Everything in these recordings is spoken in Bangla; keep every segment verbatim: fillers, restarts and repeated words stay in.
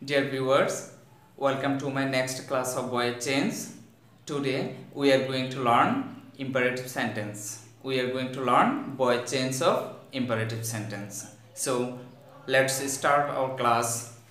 Dear viewers, welcome to my next class of voice change. Today we are going to learn imperative sentence. We are going to learn voice change of imperative sentence. So let's start our class.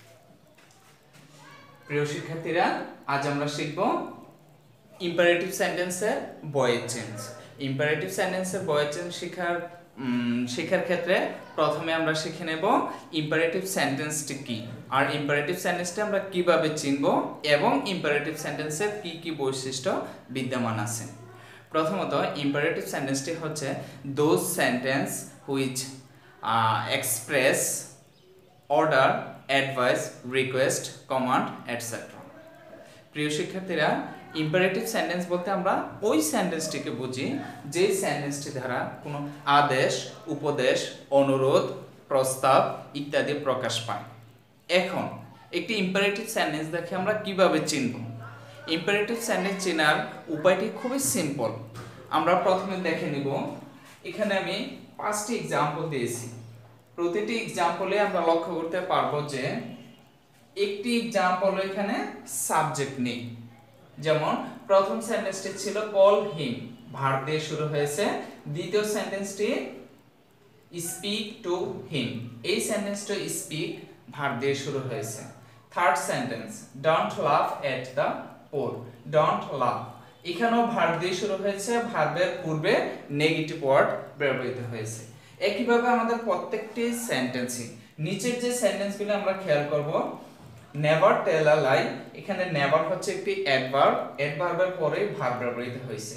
প্রিয় শিক্ষার্থীরা, আজ আমরা শিখব imperative sentence এর voice change. Imperative sentence এর voice change শেখার শেখার ক্ষেত্রে প্রথমে আমরা শিখে নেব imperative sentence টি কি আর imperative sentence টি আমরা কিভাবে চিনব এবং imperative sentence এর কি কি বৈশিষ্ট্য বিদ্যমান আছে। প্রথমত imperative sentence টি হচ্ছে those sentence which uh, express order, advice, request, command, et cetera. প্রিয় শিক্ষার্থীরা, imperative sentence বলতে আমরা ওই সেন্টেন্সটিকে বুঝি যে সেন্টেন্সটি দ্বারা কোনো আদেশ, উপদেশ, অনুরোধ, প্রস্তাব ইত্যাদি প্রকাশ পায়। এখন একটি imperative sentence দেখে আমরা কিভাবে চিনব? imperative sentence চেনার উপায়টি খুবই সিম্পল। আমরা প্রথমে দেখে নিব, এখানে আমি পাঁচটি एग्जांपल দিয়েছি। প্রতিটি एग्जांपले আমরা লক্ষ্য করতে পারবো যে একটি एग्जांपल এখানে সাবজেক্ট নেই। যেমন প্রথম সেন্টেন্সটি ছিল কল হিম, ভার্ব দিয়ে শুরু হয়েছে। দ্বিতীয় সেন্টেন্সটি স্পিক টু হিম, এই সেন্টেন্সটি স্পিক ভার্ব দিয়ে শুরু হয়েছে। থার্ড সেন্টেন্স ডোন্ট লাফ এট দ্য পোর, ডোন্ট লাফ, এখানেও ভার্ব দিয়ে শুরু হয়েছে, ভার্বের পূর্বে নেগেটিভ ওয়ার্ড ব্যবহৃত হয়েছে। একইভাবে আমাদের প্রত্যেকটি সেন্টেন্সই নিচের যে সেন্টেন্সগুলো আমরা খেয়াল করব, নেভার টেল আ লাই, এখানে নেভার হচ্ছে একটি অ্যাডভার্ব, অ্যাডভার্বের পরে ভার্ব ব্যবহৃত হয়েছে।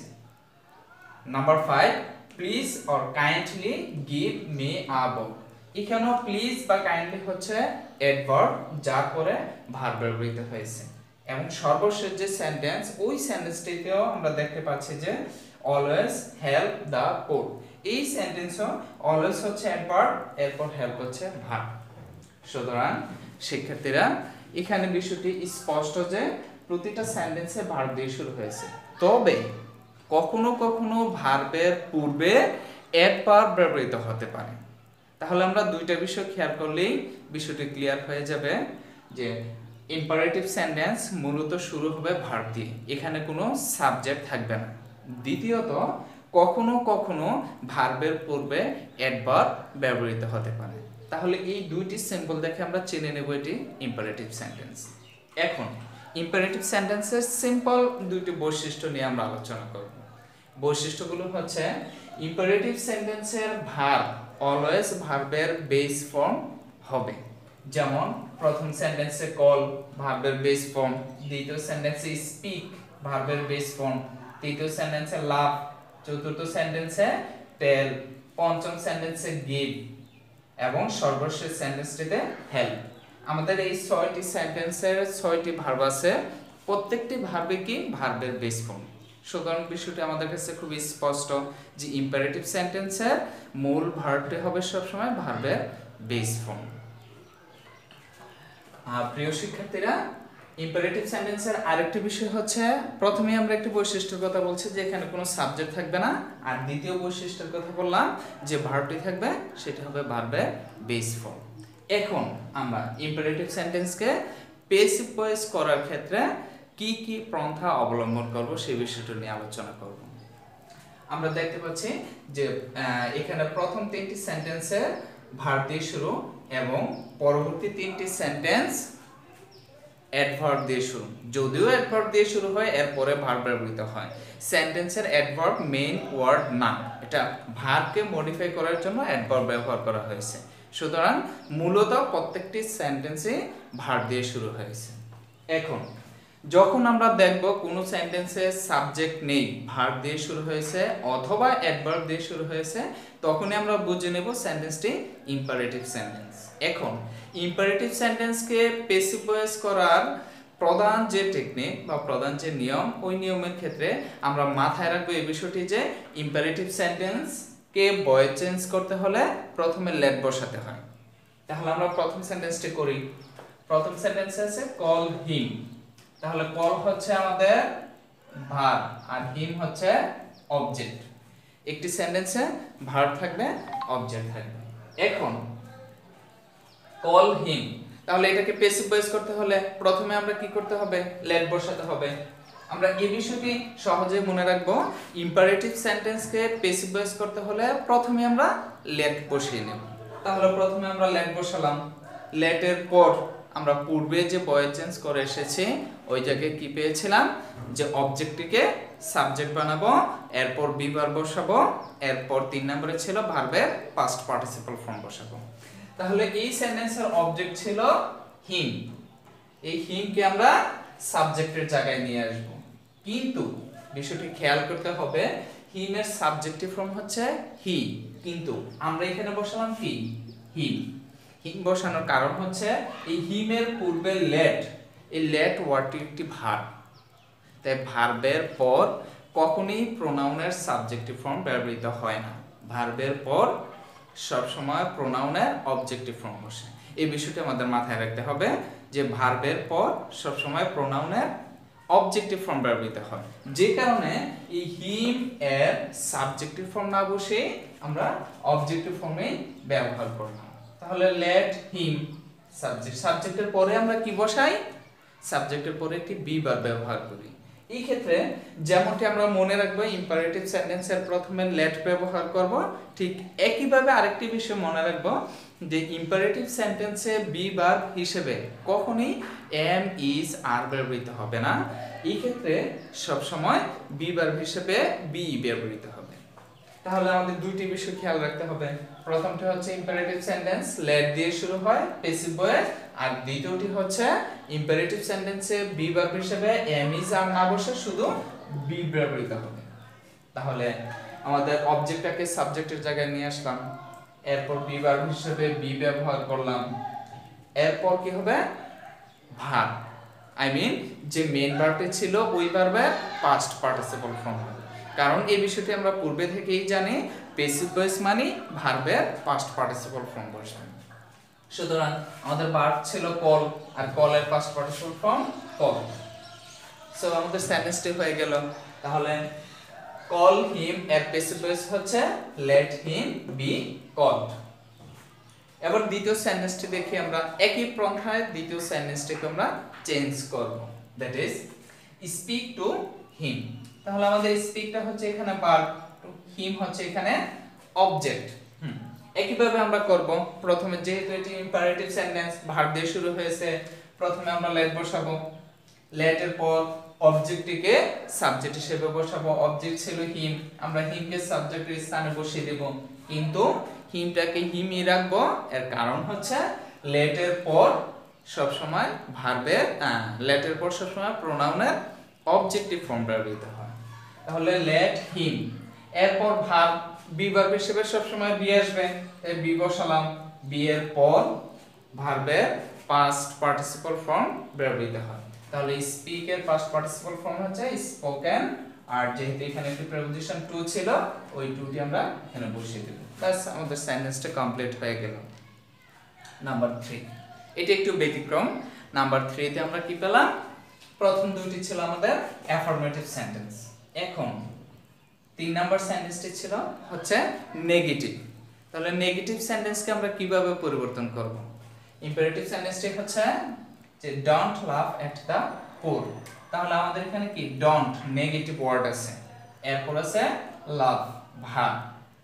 Number five please or kindly give me a book, এখানেও প্লিজ বা কাইন্ডলি হচ্ছে অ্যাডভার্ব যার পরে ভার্ব ব্যবহৃত হয়েছে। এবং সর্বশেষ যে সেন্টেন্স, ওই সেন্টেন্সটিতেও আমরা দেখতে পাচ্ছি যে অলওয়েজ হেল্প দ্য পোর, এই সেন্টেন্সও অলওয়েজ হচ্ছে অ্যাডভার্ব, এরপর হেল্প হচ্ছে ভার্ব। সুতরাং শিক্ষার্থীরা, এখানে বিষয়টি স্পষ্ট যে প্রতিটা সেন্টেন্সে ভার্ব দিয়ে শুরু হয়েছে, তবে কখনো কখনো ভার্বের পূর্বে অ্যাডভার্ব ব্যবহৃত হতে পারে। তাহলে আমরা দুইটা বিষয় খেয়াল করলেই বিষয়টি ক্লিয়ার হয়ে যাবে যে ইম্পারেটিভ সেন্টেন্স মূলত শুরু হবে ভার্ব দিয়ে, এখানে কোনো সাবজেক্ট থাকবে না। দ্বিতীয়ত কখনো কখনো ভার্বের পূর্বে অ্যাডভার্ব ব্যবহৃত হতে পারে। তাহলে এই দুইটি সিম্বল দেখে আমরা চিনে নেব এটি ইম্পারেটিভ সেন্টেন্স। এখন ইম্পারেটিভ সেন্টেন্সের সিম্পল দুইটি বৈশিষ্ট্য নিয়ে আমরা আলোচনা করব। বৈশিষ্ট্যগুলো হচ্ছে ইম্পারেটিভ সেন্টেন্সের ভার্ব অলওয়েজ ভার্বের বেস ফর্ম হবে। যেমন প্রথম সেন্টেন্সে কল ভার্বের বেস ফর্ম, দ্বিতীয় সেন্টেন্সে স্পিক ভার্বের বেস ফর্ম, তৃতীয় সেন্টেন্সে লাভ, চতুর্থ সেন্টেন্সে টেল, পঞ্চম সেন্টেন্সে গিভ এবং সর্বশেষ সেন্টেন্সটিতে হেল্প। আমাদের এই ছয়টি সেন্টেন্সের ছয়টি ভার্ব আছে, প্রত্যেকটি ভার্বে কি ভার্বের বেস ফর্ম। সুতরাং বিষয়টি আমাদের কাছে খুব স্পষ্ট যে ইম্পারেটিভ সেন্টেন্সের মূল ভার্বটি হবে সবসময় ভার্বের বেস ফর্ম। প্রিয় শিক্ষার্থীরা, ইম্পারেটিভ সেন্টেন্সের আরেকটি বিষয় হচ্ছে, প্রথমে আমরা একটি বৈশিষ্ট্যের কথা বলছি যে এখানে কোনো সাবজেক্ট থাকবে না, আর দ্বিতীয় বৈশিষ্ট্যের কথা বললাম যে ভার্বটি থাকবে সেটা হবে ভার্বের বেস ফর্ম। এখন আমরা ইম্পারেটিভ সেন্টেন্সকে প্যাসিভ ভয়েস করার ক্ষেত্রে কি কি পন্থা অবলম্বন করব সেই বিষয়টি নিয়ে আলোচনা করব। আমরা দেখতে পাচ্ছি যে এখানে প্রথম তিনটি সেন্টেন্সে ভার্ব দিয়ে শুরু এবং পরবর্তী তিনটি সেন্টেন্স অ্যাডভার্ব দিয়ে শুরু। যদিও অ্যাডভার্ব দিয়ে শুরু হয়, এরপরে ভার্ব ব্যবহৃত হয়। সেন্টেন্সের অ্যাডভার্ব মেইন ওয়ার্ড না, এটা ভার্বকে মডিফাই করার জন্য অ্যাডভার্ব ব্যবহার করা হয়েছে। সুতরাং মূলত প্রত্যেকটি সেন্টেন্সে ভার্ব দিয়ে শুরু হয়েছে। এখন যখন আমরা দেখব কোনো সেন্টেন্সে সাবজেক্ট নেই, ভার্ব দিয়ে শুরু হয়েছে অথবা অ্যাডভার্ব দিয়ে শুরু হয়েছে, তখনই আমরা বুঝে নেব সেন্টেন্সটি ইম্পারেটিভ সেন্টেন্স। এখন ইম্পারেটিভ সেন্টেন্সকে প্যাসিভ ভয়েস করার প্রধান যে টেকনিক বা প্রধান যে নিয়ম, ওই নিয়মের ক্ষেত্রে আমরা মাথায় রাখবো এই বিষয়টি যে ইম্পারেটিভ সেন্টেন্সকে ভয়েস চেঞ্জ করতে হলে প্রথমে লেট বসাতে হয়। তাহলে আমরা প্রথম সেন্টেন্সটি করি। প্রথম সেন্টেন্সে আছে কল হিম, তাহলে কল হচ্ছে আমাদের ভার্ব আর হিম হচ্ছে অবজেক্ট। একটি সেন্টেন্সে ভার্ব থাকবে, অবজেক্ট থাকবে। এখন কল হিম, তাহলে এটাকে প্যাসিভ ভয়েস করতে হলে প্রথমে আমরা কি করতে হবে, লেট বসাতে হবে। আমরা এই বিষয়টি সহজে মনে রাখবো, ইম্পারেটিভ সেন্টেন্সকে প্যাসিভ ভয়েস করতে হলে প্রথমে আমরা লেট বসিয়ে নেব। তাহলে প্রথমে আমরা লেট বসালাম, লেটের পর আমরা পূর্বে যে ভয়েস চেঞ্জ করে এসেছি ওই জায়গায় কি পেয়েছিলাম, যে অবজেক্টটিকে সাবজেক্ট বানাবো, এরপর বি ভার্ব বসাবো, এরপর তিন নম্বরে ছিল ভার্বের পাস্ট পার্টিসিপল ফর্ম বসাবো। তাহলে এই সেন্টেন্সের অবজেক্ট ছিল হিম, এই হিমকে আমরা সাবজেক্টের জায়গায় নিয়ে আসব। কিন্তু বিষয়টি খেয়াল করতে হবে, হিমের সাবজেক্টিভ ফর্ম হচ্ছে হি, কিন্তু আমরা এখানে বসালাম কি, হিম। হিম বসানোর কারণ হচ্ছে এই হিমের পূর্বে লেট, এই লেট ওয়ার্ডটি একটি ভার্ব, তাই ভার্বের পর কখনোই প্রোনাউনের সাবজেক্টিভ ফর্ম ব্যবহৃত হয় না, ভার্বের পর সবসময় প্রোনাউনের অবজেক্টিভ ফর্ম বসে। এই বিষয়টি আমাদের মাথায় রাখতে হবে যে ভার্বের পর সবসময় প্রোনাউনের অবজেক্টিভ ফর্ম ব্যবহৃত হয়, যে কারণে এই হিম এর সাবজেক্টিভ ফর্ম না বসে আমরা অবজেক্টিভ ফর্মে ব্যবহার করব। তাহলে লেট হিম সাবজেক্ট, সাবজেক্টের পরে আমরা কি বসাই, সাবজেক্টের পরে একটি বি ভার্ব ব্যবহার করি। এই ক্ষেত্রে যেমনটি আমরা মনে রাখবো ইম্পারেটিভ সেন্টেন্সের প্রথমে লেট ব্যবহার করব, ঠিক একইভাবে আরেকটি বিষয় মনে রাখবো যে ইম্পারেটিভ সেন্টেন্সে বি ভার্ব হিসেবে কখনোই এম ইজ আর ব্যবহৃত হবে না, এই ক্ষেত্রে সব সময় বি ভার্ব হিসেবে বি ব্যবহৃত হবে। তাহলে আমাদের দুইটি বিষয় খেয়াল রাখতে হবে, প্রথমটি হচ্ছে ইম্পারেটিভ সেন্টেন্স লেট দিয়ে শুরু হয় প্যাসিভ ভয়েস, আর দ্বিতীয়টি হচ্ছে ইম্পারেটিভ সেন্টেন্সে বি ভার্ব হিসেবে এম ইজ আর না বসে শুধু বি ব্যবহৃত হবে। তাহলে আমাদের অবজেক্টটাকে সাবজেক্টের জায়গায় নিয়ে আসলাম, এরপর বি ভার্ব হিসেবে বি ব্যবহার করলাম, এরপর কি হবে ভার্ব, আই মিন যে মেইন ভার্বটি ছিল ওই ভার্বের পাস্ট পার্টিসিপল ফর্ম হবে, কারণ এই বিষয়টি আমরা পূর্বে থেকেই জানি প্যাসিভ ভয়েস মানে ভার্বের পাস্ট পার্টিসিপল ফর্ম বসে। সুতরাং আমাদের ভার্ব ছিল কল, আর কলের past participle form call. So আমাদের সেন্টেন্সটি হয়ে গেল। তাহলে কল হিম এর প্যাসিভ ভয়েস হচ্ছে লেট হিম বি কলড। এবার দ্বিতীয় সেন্টেন্সটি দেখি আমরা, একই পন্থায় দ্বিতীয় সেন্টেন্সটিকে আমরা চেঞ্জ করব, that is speak to him. তাহলে আমাদের স্পিকটা হচ্ছে এখানে ভার্ব, হিম হচ্ছে এখানে অবজেক্ট। হুম একইভাবে আমরা করব, প্রথমে যেহেতু এটি ইম্পারেটিভ সেন্টেন্স ভার্ব দিয়ে শুরু হয়েছে, প্রথমে আমরা লেট বসাবো, লেটের পর অবজেক্টটিকে সাবজেক্ট হিসেবে বসাবো, অবজেক্ট ছিল হিম, আমরা হিমকে সাবজেক্টের স্থানে বসিয়ে দেব, কিন্তু হিমটাকে হিমই রাখবো, এর কারণ হচ্ছে লেটের পর সব সময় ভার্বের লেটের পর সব সময় প্রোনাউনের অবজেক্টিভ ফর্ম ব্যবহৃত হয়। তাহলে লেট হিম, এরপর ভার্ব বি ভার্ব হিসেবে সব সময় বি আসবে, তাই বি বসালাম, বি এর পর ভার্বের পাস্ট পার্টিসিপল ফর্ম ব্যবহৃত হয়। তাহলে স্পিক এর পাস্ট পার্টিসিপল ফর্ম হচ্ছে স্পোকেন, আর যেহেতু এখানে একটি প্রিপোজিশন টু ছিল ওই টুটি আমরা এখানে বসিয়ে দেব, বাস আমাদের সেন্টেন্সটা কমপ্লিট হয়ে গেল। নাম্বার থ্রি, এটা একটু ব্যতিক্রম। নাম্বার থ্রি তে আমরা কি পেলাম, প্রথম দুটি ছিল আমাদের অ্যাফার্মেটিভ সেন্টেন্স, এখন তিন নাম্বার সেন্টেন্সটি ছিল হচ্ছে নেগেটিভ। তাহলে নেগেটিভ সেন্টেন্সকে আমরা কিভাবে পরিবর্তন করব, ইম্পারেটিভ সেন্টেন্সটি হচ্ছে যে ডোন্ট লাভ এট দা পুর, তাহলে আমাদের এখানে কি ডোন্ট নেগেটিভ ওয়ার্ড আছে, এরপর আছে লাভ ভার্ব,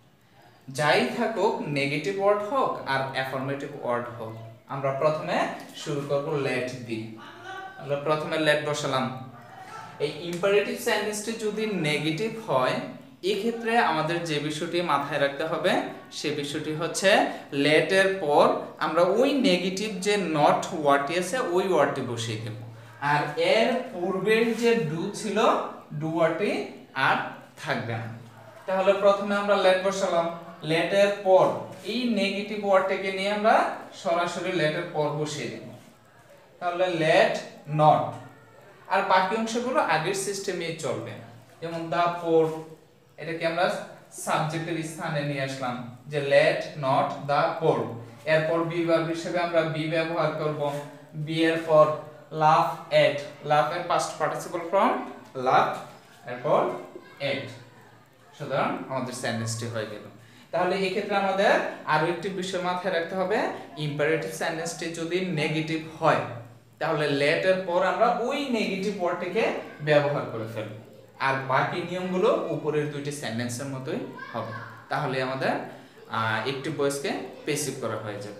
যাই থাকুক নেগেটিভ ওয়ার্ড হোক আর অ্যাফার্মেটিভ ওয়ার্ড হোক, আমরা প্রথমে শুরু করব লেট দিয়ে। আমরা প্রথমে লেট বসালাম। এই ইম্পারেটিভ সেন্টেন্সটি যদি নেগেটিভ হয় এই ক্ষেত্রে আমাদের যে বিষয়টি মাথায় রাখতে হবে সে বিষয়টি হচ্ছে লেটের পর আমরা ওই নেগেটিভ যে নট ওয়ার্ডটি আছে ওই ওয়ার্ডটি বসিয়ে দেব, আর এর পূর্বের যে ডু ছিল ডু ওয়ার্ডটি আর থাকবে না। তাহলে প্রথমে আমরা লেট বসালাম, লেটের পর এই নেগেটিভ ওয়ার্ডটাকে নিয়ে আমরা সরাসরি লেটের পর বসিয়ে দেব, তাহলে লেট নট, আর বাকি অংশগুলো আগের সিস্টেমেই চলবে, যেমন দা পোর এটাকে আমরা সাবজেক্টের স্থানে নিয়ে আসলাম যে লেট নট দা পোর, এরপর বি ভার্ব হিসেবে আমরা বি ব্যবহার করব, বি এর পর লাভ এট, লাভ এর পাস্ট পার্টিসিপল ফর্ম লাভ, এরপর এট। সুতরাং আমাদের সেন্টেন্সটি হয়ে গেল। তাহলে এই ক্ষেত্রে আমাদের আরো একটি বিষয় মাথায় রাখতে হবে, ইম্পারেটিভ সেন্টেন্সটি যদি নেগেটিভ হয় তাহলে লেট এর পর আমরা ওই নেগেটিভ ওয়ার্ডটিকে ব্যবহার করে ফেলব, আর বাকি নিয়মগুলো উপরের দুইটি সেন্টেন্সের মতোই হবে। তাহলে আমাদের একটি ভয়েসকে প্যাসিভ করা হয়ে যাবে।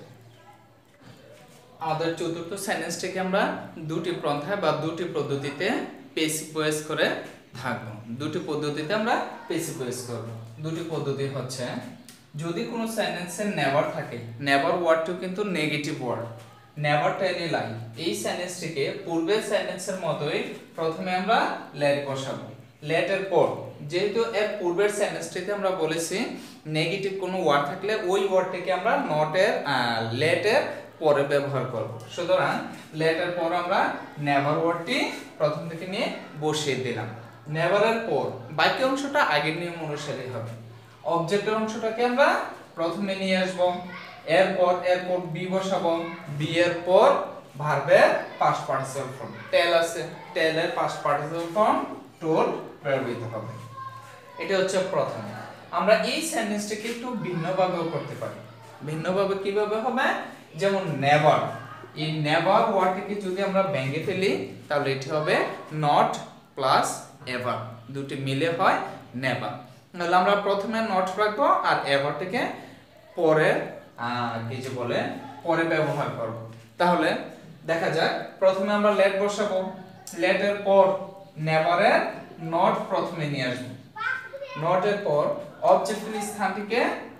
আমাদের চতুর্থ সেন্টেন্সটিকে আমরা দুটি পন্থায় বা দুটি পদ্ধতিতে প্যাসিভ ভয়েস করে থাকবো। দুটি পদ্ধতিতে আমরা প্যাসিভ ভয়েস করব। দুটি পদ্ধতি হচ্ছে, যদি কোনো সেন্টেন্সে নেভার থাকে, নেভার ওয়ার্ডটিও কিন্তু negative word, never tell a lie, এই সেন্টেন্সটিকে পূর্বের সেন্টেন্সের মতোই প্রথমে আমরা লেট বসাবো। লেট এর পর যেহেতু এর পূর্বের সেন্টেন্সটিতে আমরা বলেছি নেগেটিভ কোনো ওয়ার্ড থাকলে ওই ওয়ার্ডটিকে আমরা নট এর লেট এর পরে ব্যবহার করব, সুতরাং লেট এর পর আমরা নেভার ওয়ার্ডটি প্রথম থেকে নিয়ে বসিয়ে দিলাম। নেভার এর পর বাকি অংশটা আগের নিয়ম অনুসারে হবে। অবজেক্টের অংশটাকে আমরা প্রথমে নিয়ে আসব, এরপর এরপর বি বসাবো, বি এর পর ভার্বের পাস্ট পার্টিসিপল ফর্ম টেল আছে, টেল এর পাস্ট পার্টিসিপল ফর্ম টোল ব্যবহৃত হবে। এটা হচ্ছে প্রথম। আমরা এই সেন্টেন্সটাকে একটু ভিন্নভাবেও করতে পারি। ভিন্নভাবে কিভাবে হবে? যেমন নেভার, এই নেভার ওয়ার্ডটিকে যদি আমরা ভেঙে ফেলি তাহলে এটি হবে নট প্লাস এভার, দুটি মিলে হয় নেভার। তাহলে আমরা প্রথমে নট রাখবো আর এভারটিকে পরে কি যে বলে পরে ব্যবহার করব। তাহলে দেখা যাক, প্রথমে আমরা লেট বসাবো, লেট এর পর নেভারের নট প্রথমে নিয়ে আসবো, নট এর পর অবজেক্টের স্থানটিকে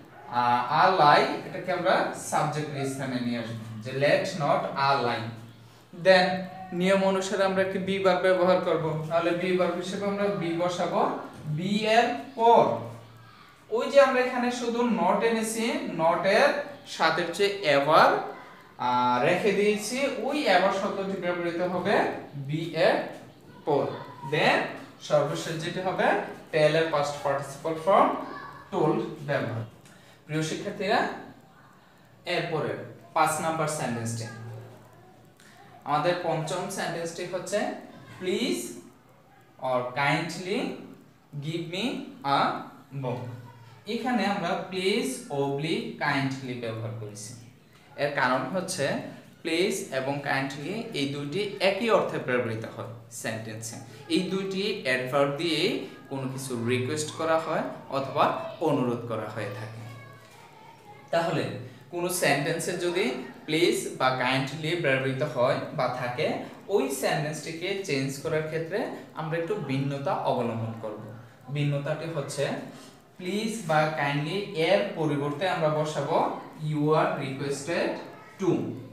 আর লাই, এটাকে আমরা সাবজেক্টের স্থানে নিয়ে আসবো, যে লেট নট আর লাই। দেন নিয়ম অনুসারে আমরা একটি বি ভার্ব ব্যবহার করব, তাহলে বি ভার্ব হিসেবে আমরা বি বসাবো, বি এর পর ওই যে আমরা এখানে শুধু নট এনেছি, নট এর সাথে যে এভার রেখে দিয়েছি, ওই এভার শব্দটি ব্যবহৃত হবে বি এর পর। দেন সর্বশেষ যেটি হবে টেল এর পাস্ট পার্টিসিপল ফর্ম টোল্ড ব্যবহার। প্রিয় শিক্ষার্থীরা, এরপরে পাঁচ নাম্বার সেন্টেন্সটি, আমাদের পঞ্চম সেন্টেন্সটি হচ্ছে please or kindly give me a book. এখানে আমরা প্লিজ অবলিক কাইন্ডলি ব্যবহার করেছি। এর কারণ হচ্ছে প্লিজ এবং কাইন্ডলি এই দুইটি একই অর্থে ব্যবহৃত হয় সেন্টেন্সে। এই দুইটি অ্যাডভার্ব দিয়ে কোনো কিছু রিকোয়েস্ট করা হয় অথবা অনুরোধ করা হয়ে থাকে। তাহলে কোনো সেন্টেন্সে যদি প্লিজ বা কাইন্ডলি ব্যবহৃত হয় বা থাকে, ওই সেন্টেন্সটিকে চেঞ্জ করার ক্ষেত্রে আমরা একটু ভিন্নতা অবলম্বন করব। ভিন্নতাটি হচ্ছে প্লিজ বা কাইন্ডলি এর পরিবর্তে আমরা বসাবো you are requested to.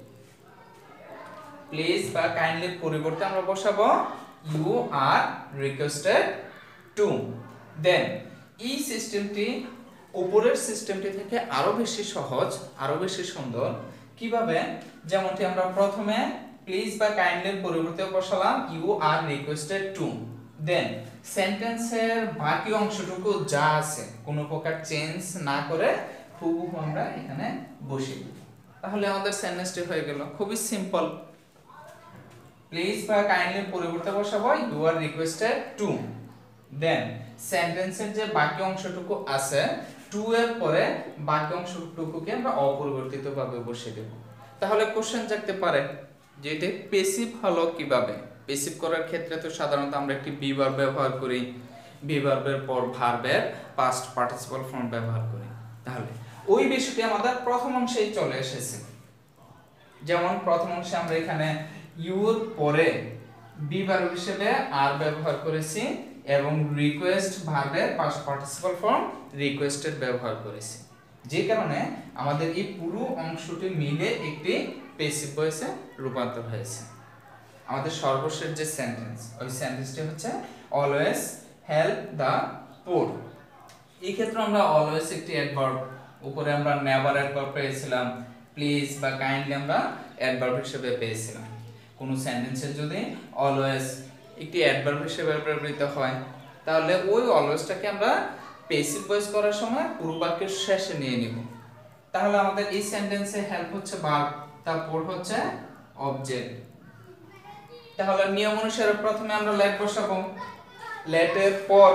Please বা কাইন্ডলির পরিবর্তে আমরা বসাবো you are requested to. Then এই সিস্টেমটি উপরের সিস্টেমটি থেকে আরো বেশি সহজ, আরো বেশি সুন্দর। কিভাবে? যেমনটি আমরা প্রথমে প্লিজ বা কাইন্ডলির পরিবর্তে বসালাম you are requested to, then সেন্টেন্সের বাকি অংশটুকু যা আছে কোনো প্রকার চেঞ্জ না করে হুবহু আমরা এখানে বসিয়ে দিই, তাহলে আমাদের সেন্টেন্সটি হয়ে গেল। খুবই সিম্পল। প্লিজ বা কাইন্ডলির পরিবর্তে বসাবো you are requested to, then সেন্টেন্সের যে বাকি অংশটুকু আছে টু এর পরে বাকি অংশটুকুকে আমরা অপরিবর্তিতভাবে বসিয়ে দেব। তাহলে কোশ্চেন জাগতে পারে যে এটা প্যাসিভ হলো কিভাবে? প্যাসিভ করার ক্ষেত্রে তো সাধারণত আমরা একটি বি ভার্ব ব্যবহার করি, বি ভার্বের পর ভার্বের পাস্ট পার্টিসিপল ফর্ম ব্যবহার করি। তাহলে ওই বিষয়টি আমাদের প্রথম অংশেই চলে এসেছে। যেমন প্রথম অংশে আমরা এখানে ইউর পরে বি ভার্ব হিসেবে আর ব্যবহার করেছি এবং রিকোয়েস্ট ভার্বের পাস্ট পার্টিসিপল ফর্ম রিকোয়েস্টেড ব্যবহার করেছি, যে কারণে আমাদের এই পুরো অংশটি মিলে একটি প্যাসিভ ভয়েসে রূপান্তর হয়েছে। আমাদের সর্বশেষ যে সেন্টেন্স, ওই সেন্টেন্সটি হচ্ছে অলওয়েজ হেল্প দ্য পুর। এই ক্ষেত্রে আমরা অলওয়েজ একটি অ্যাডভার্ব, উপরে আমরা নেভার অ্যাডভার্ব পেয়েছিলাম, প্লিজ বা কাইন্ডলি আমরা অ্যাডভার্ব হিসেবে পেয়েছিলাম। কোনো সেন্টেন্সে যদি অলওয়েজ একটি অ্যাডভার্ব হিসেবে ব্যবহৃত হয় তাহলে ওই অলওয়েজটাকে আমরা প্যাসিভ ভয়েস করার সময় পুরো বাক্যের শেষে নিয়ে নিব। তাহলে আমাদের এই সেন্টেন্সে হেল্প হচ্ছে ভার্ব, তারপর হচ্ছে অবজেক্ট। তাহলে নিয়ম অনুসারে প্রথমে আমরা লেট বসাবো, লেটের পর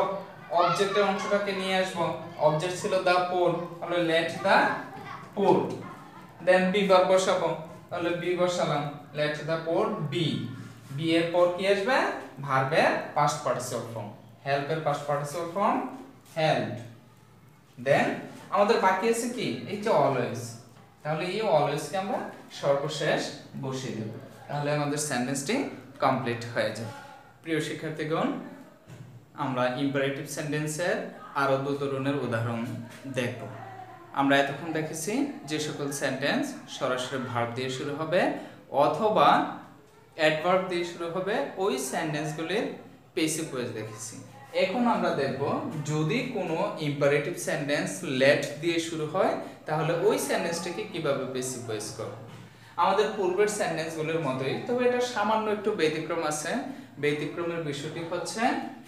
অবজেক্টের অংশটাকে নিয়ে আসব। অবজেক্ট ছিল দা পোল, তাহলে let the pole. Then be verb বসাবো, তাহলে বি বসালাম, let the pole be. Be এর পর কি আসবে? ভার্বের পাস্ট পার্টিসিপল ফর্ম, হেল্প এর past participle form help. Then আমাদের বাকি আছে কি? এই যে অলওয়েজ। তাহলে এই অলওয়েজ কে আমরা সর্বশেষ বসিয়ে দেব, তাহলে আমাদের সেন্টেন্সটি কমপ্লিট হয়ে যাবে। প্রিয় শিক্ষার্থীগণ, আমরা ইম্পারেটিভ সেন্টেন্সের আরো দু ধরনের উদাহরণ দেখব। আমরা এতক্ষণ দেখেছি যে সকল সেন্টেন্স সরাসরি ভার্ব দিয়ে শুরু হবে অথবা অ্যাডভার্ব দিয়ে শুরু হবে, ওই সেন্টেন্সগুলির প্যাসিভ ভয়েস দেখেছি। এখন আমরা দেখব যদি কোনো ইম্পারেটিভ সেন্টেন্স লেট দিয়ে শুরু হয় তাহলে ওই সেন্টেন্সটাকে কিভাবে প্যাসিভ ভয়েস করব। আমাদের পূর্বের সেন্টেন্সগুলোর মতোই, তবে এটা সামান্য একটু ব্যতিক্রম আছে। ব্যতিক্রমের বিষয়টি হচ্ছে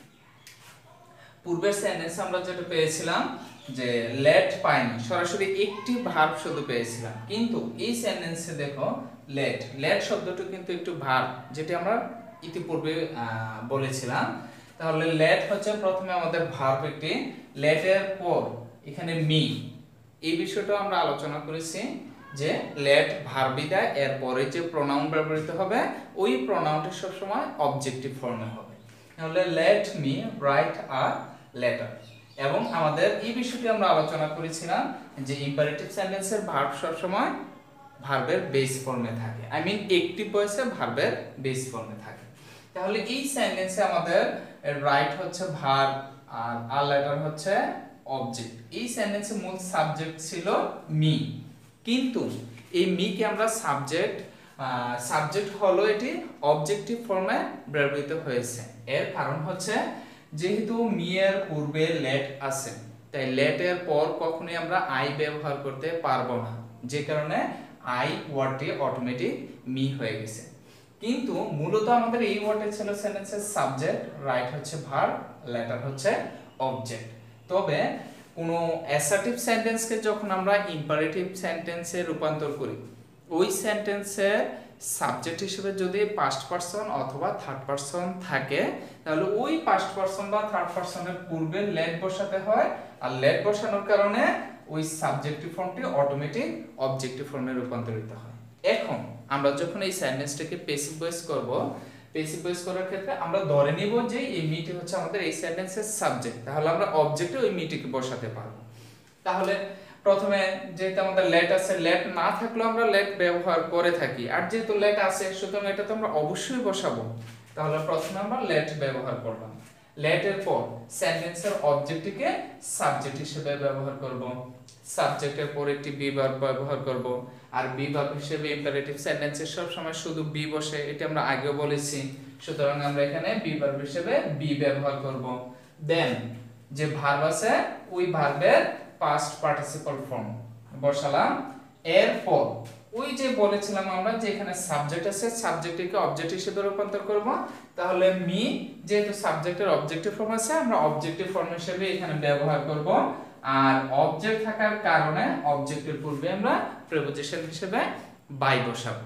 পূর্বের সেন্টেন্স আমরা যেটা পেয়েছিলাম যে লেট পাইনি, সরাসরি একটি ভার্ব শুধু পেয়েছিলাম, কিন্তু এই সেন্টেন্সে দেখো লেট লেট শব্দটি কিন্তু একটু ভার্ব, যেটি আমরা ইতিপূর্বে বলেছিলাম। তাহলে লেট হচ্ছে প্রথমে আমাদের ভার্ব একটি, লেটের পর এখানে মি, এই বিষয়টা আমরা আলোচনা করেছি যে লেট ভার্বই দেয়, এর পরে যে প্রোনাউন ব্যবহৃত হবে ওই প্রোনাউনটি সবসময় অবজেক্টিভ ফর্মে হবে। তাহলে let me write a letter. এবং আমাদের এই বিষয়টি আমরা আলোচনা করেছিলাম যে ইম্পারেটিভ সেন্টেন্সের ভার্ব সবসময় ভার্বের বেস ফর্মে থাকে, আই মিন একটি ভয়েসে ভার্বের বেস ফর্মে থাকে। তাহলে এই সেন্টেন্সে আমাদের রাইট হচ্ছে ভার্ব আর আ লেটার হচ্ছে অবজেক্ট। এই সেন্টেন্সে মূল সাবজেক্ট ছিল মি, কিন্তু এই মি কে আমরা সাবজেক্ট সাবজেক্ট হলো এটি অবজেক্টিভ ফর্মে ব্যবহৃত হয়েছে। এর কারণ হচ্ছে যেহেতু মি এর পূর্বে লেট আছে, তাই লেট এর পর কখনোই আমরা আই ব্যবহার করতে পারবো না, যে কারণে আই ওয়ার্ডটি অটোমেটিক মি হয়ে গেছে। কিন্তু মূলত আমাদের এই ওয়ার্ডে ছিল সেন্টেন্সের সাবজেক্ট, রাইট হচ্ছে ভার্ব, লেটার হচ্ছে অবজেক্ট। তবে কোনো অ্যাসার্টিভ সেন্টেন্সকে যখন আমরা ইম্পারেটিভ সেন্টেন্সে রূপান্তর করি, ওই সেন্টেন্সের সাবজেক্ট হিসেবে যদি পাস্ট পারসন অথবা থার্ড পারসন থাকে, তাহলে ওই পাস্ট পারসন বা থার্ড পারসনের পূর্বে লেট বসাতে হয়, আর লেট বসানোর কারণে ওই সাবজেক্টিভ ফর্মটি অটোমেটিক অবজেক্টিভ ফর্মে রূপান্তরিত হয়। এখন আমরা যখন এই সেন্টেন্সটাকে প্যাসিভ ভয়েস করব, প্যাসিভ ভয়েস করার ক্ষেত্রে আমরা ধরে নিব যে এই মিটি হচ্ছে আমাদের এই সেন্টেন্সের সাবজেক্ট, তাহলে আমরা অবজেক্টে ওই মিটিকে বসাতে পারবো। তাহলে প্রথমে যেহেতু আমাদের লেট আছে, লেট না থাকলেও আমরা লেট ব্যবহার করে থাকি, আর যেহেতু লেট আছে সুতরাং এটা তো আমরা অবশ্যই বসাবো। তাহলে প্রথমে আমরা লেট ব্যবহার করলাম, লেটের পর সেন্টেন্সের অবজেক্টটিকে সাবজেক্ট হিসেবে ব্যবহার করব, সাবজেক্টের পর একটি বি ভার্ব ব্যবহার করব, আর বি ভার্ব হিসেবে ইম্পারেটিভ সেন্টেন্সে সব সময় শুধু বি বসে, এটা আমরা আগেও বলেছি, সুতরাং আমরা এখানে বি ভার্ব হিসেবে বি ব্যবহার করব। দেন যে ভার্ব আছে ওই ভার্বের পাস্ট পার্টিসিপল ফর্ম বসালাম। এরপর ওই যে বলেছিলাম আমরা যে এখানে সাবজেক্ট আছে, সাবজেক্টটিকে অবজেক্ট হিসেবে রূপান্তর করব, তাহলে মি যেহেতু সাবজেক্টের অবজেক্টিভ ফর্ম আছে আমরা অবজেক্টিভ ফর্ম হিসেবে এখানে ব্যবহার করব, আর অবজেক্ট থাকার কারণে অবজেক্টের পূর্বে আমরা প্রিপোজিশন হিসেবে বাই বসাবো।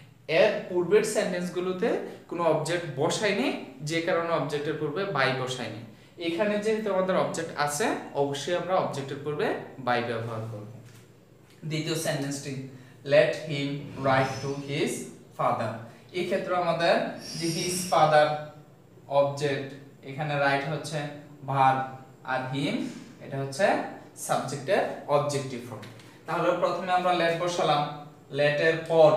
এর পূর্বের সেন্টেন্সগুলোতে কোনো অবজেক্ট বসাইনি, যে কারণে অবজেক্টের পূর্বে বাই বসাইনি। এখানে যেহেতু আমাদের অবজেক্ট আছে অবশ্যই আমরা অবজেক্টের পূর্বে বাই ব্যবহার করব। দ্বিতীয় সেন্টেন্সটি let him write to his father, এই ক্ষেত্রে আমাদের যে his father অবজেক্ট, এখানে রাইট হচ্ছে ভার্ব আর him এটা হচ্ছে সাবজেক্টের অবজেক্টিভ ফর্ম। তাহলে প্রথমে আমরা let বসালাম, let এর পর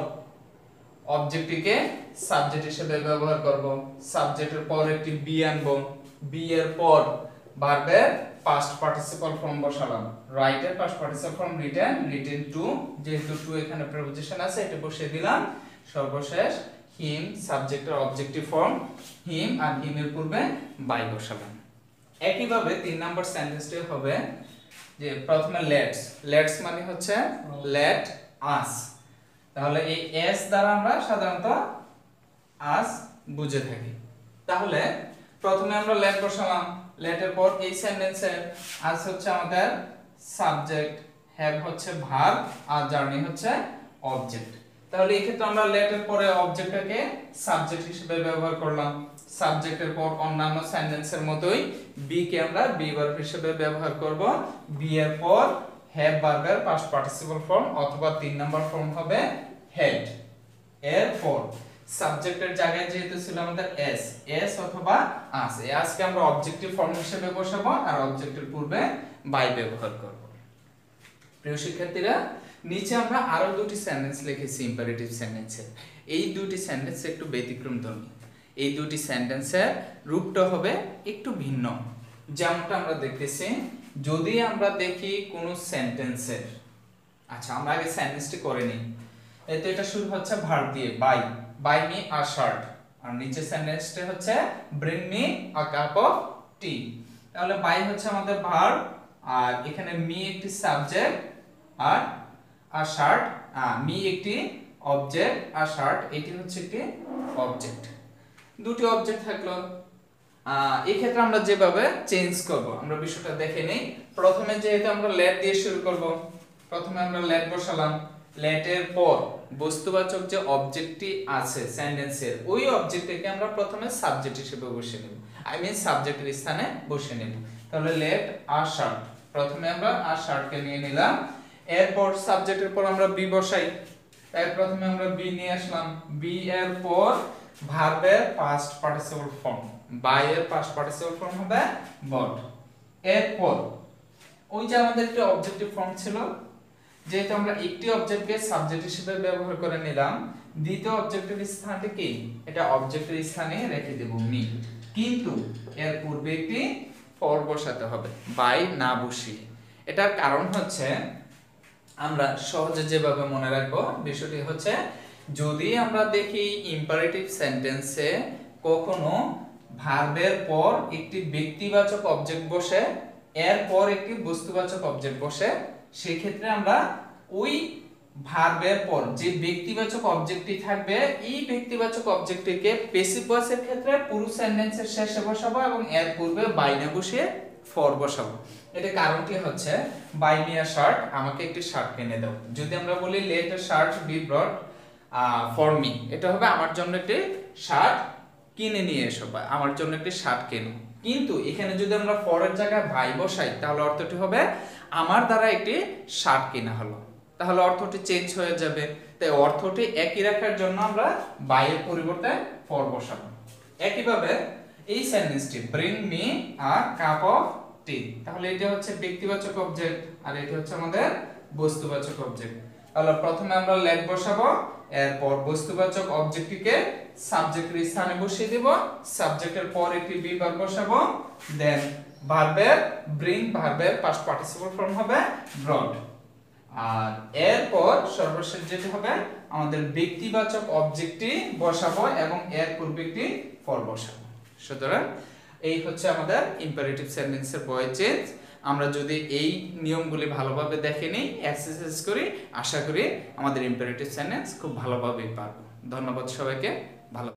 অবজেক্টটিকে সাবজেক্ট হিসেবে ব্যবহার করব, সাবজেক্টের পর একটি বি আনবো, বি এর পর ভার্বের পাস্ট পার্টিসিপল ফর্ম বসালাম, রাইট এর past participle form written, written to, যেহেতু টু এখানে প্রিপোজিশন আছে এটা বসিয়ে দিলাম। সর্বশেষ হিম সাবজেক্টের অবজেক্টিভ ফর্ম হিম, আর হিম এর পূর্বে বাই বসালাম। একইভাবে তিন নাম্বার সেন্টেন্সটি হবে যে প্রথমে লেটস, লেটস মানে হচ্ছে লেট আস, তাহলে এই এস দ্বারা আমরা সাধারণত আস বুঝে থাকি। তাহলে প্রথমে আমরা লেট বসালাম, লেটের পর এই সেন্টেন্সের আস হচ্ছে আমাদের সাবজেক্ট, হ্যাভ হচ্ছে ভার্ব, আর জার্নি হচ্ছে অবজেক্ট। তাহলে এই ক্ষেত্রে আমরা লেট এর পরে অবজেক্টটাকে সাবজেক্ট হিসেবে ব্যবহার করলাম, সাবজেক্টের পর অন্যান্য সেন্টেন্সের মতোই বি কে আমরা বি ভার্ব হিসেবে ব্যবহার করব, বি এর পর হ্যাভ ভার্বের পাস্ট পার্টিসিপল ফর্ম অথবা তিন নাম্বার ফর্ম হবে হ্যাড। এরপর সাবজেক্টের জায়গায় যেহেতু ছিল আমাদের এস, এস অথবা আস, এই আসকে আমরা অবজেক্টিভ ফর্ম হিসেবে বসাবো আর অবজেক্টের পূর্বে বাই ব্যবহার করব। প্রিয় শিক্ষার্থীরা, নিচে আমরা আরো দুটি সেন্টেন্স লিখেছি ইম্পারেটিভ সেন্টেন্সের। এই দুটি সেন্টেন্স একটু ব্যতিক্রমধর্মী, এই দুটি সেন্টেন্সের রূপটা হবে একটু ভিন্ন। যেমনটা আমরা দেখতেছি, যদি আমরা দেখি কোন সেন্টেন্সের, আচ্ছা আমরা আগে সেন্টেন্সটি করে নিই। এতে এটা শুরু হচ্ছে ভার্ব দিয়ে buy, buy me a shirt, আর নিচে সেন্টেন্সটা হচ্ছে bring me a cup of tea. তাহলে বাই হচ্ছে আমাদের ভার্ব, আর এখানে মি একটি সাবজেক্ট আর আ শার্ট, মি একটি অবজেক্ট আর শার্ট এটি হচ্ছে একটি অবজেক্ট। দুটি অবজেক্ট থাকলো। এই ক্ষেত্রে আমরা যেভাবে চেঞ্জ করব আমরা বিষয়টা দেখে নেই। প্রথমে যেহেতু আমরা লেট দিয়ে শুরু করব, প্রথমে আমরা লেট বসালাম, লেটের পর বস্তুবাচক যে অবজেক্টটি আছে সেন্টেন্সের ওই অবজেক্টটাকে আমরা প্রথমে সাবজেক্ট হিসেবে বসিয়ে নেব, আই মিন সাবজেক্টের স্থানে বসিয়ে নেব। তাহলে লেট আ শার্ট, প্রথমে আমরা আ শার্টকে নিয়ে নিলাম, এরপর সাবজেক্টের পর আমরা বি বসাই, তাই প্রথমে আমরা বি নিয়ে আসলাম, বি এর পর ভার্বের পাস্ট পার্টিসিপল ফর্ম, বাই এর পাস্ট পার্টিসিপল ফর্ম হবে বট। এরপর ওই যে আমাদের একটা অবজেক্টিভ ফর্ম ছিল, যেহেতু আমরা একটি অবজেক্টকে সাবজেক্ট হিসেবে ব্যবহার করে নিলাম, দ্বিতীয় অবজেক্টের স্থানটি কি, এটা অবজেক্টের স্থানে রেখে দেব মি, কিন্তু এর পূর্বে একটি ফর বসাতে হবে বাই না বসিয়ে। এটার কারণ হচ্ছে আমরা সহজে যেভাবে মনে রাখবো বিষয়টি হচ্ছে, যদি আমরা দেখি ইম্পারেটিভ সেন্টেন্সে কখনো ভার্বের পর একটি ব্যক্তিবাচক অবজেক্ট বসে, এরপর একটি বস্তুবাচক অবজেক্ট বসে, সেই ক্ষেত্রে আমরা ওই ভার্বের পর যে ব্যক্তিবাচক অবজেক্টটি থাকবে এই ব্যক্তিবাচক অবজেক্টটিকে প্যাসিভ ভয়েসের ক্ষেত্রে পুরো সেন্টেন্সের শেষে বসাবো এবং এর পূর্বে বাই না বসিয়ে ফর বসাবো। এটা কারণটি হচ্ছে বাই মি আ শার্ট, আমাকে একটি শার্ট কিনে দাও। যদি আমরা বলি let a shirt be brought for me, এটা হবে আমার জন্য একটি শার্ট কিনে নিয়ে এসো বা আমার জন্য একটি শার্ট কেনো। কিন্তু এখানে যদি আমরা ফরের জায়গায় বাই বসাই তাহলে অর্থটি হবে আমার দ্বারা একটি শার্ট কেনা হলো, তাহলে অর্থটি চেঞ্জ হয়ে যাবে। তাই অর্থটি একই রাখার জন্য আমরা বাই এর পরিবর্তে ফর বসাবো। একইভাবে এই সেন্টেন্সটি bring me a cup of tea, তাহলে এটা হচ্ছে ব্যক্তিবাচক অবজেক্ট আর এটা হচ্ছে আমাদের বস্তুবাচক অবজেক্ট। তাহলে প্রথমে আমরা লেট বসাবো, এরপর বস্তুবাচক অবজেক্টটিকে সাবজেক্টের স্থানে বসিয়ে দেব, সাবজেক্টের পর একটি বি ভার্ব বসাবো, দেন ভার্বের ব্রিং ভার্বের পাস্ট পার্টিসিপল ফর্ম হবে ব্রট, আর এরপর সর্বশেষ যেটা হবে আমাদের ব্যক্তিবাচক অবজেক্টটি বসাবো এবং এর পূর্বে একটি ফর বসাবো। সুতরাং এই হচ্ছে আমাদের ইম্পারেটিভ সেন্টেন্সের ভয়েস চেঞ্জ। আমরা যদি এই নিয়মগুলি ভালোভাবে দেখে নিই, এক্সারসাইজ করি, আশা করি আমাদের ইম্পারেটিভ সেন্টেন্স খুব ভালোভাবেই পারবো। ধন্যবাদ সবাইকে, ভালো।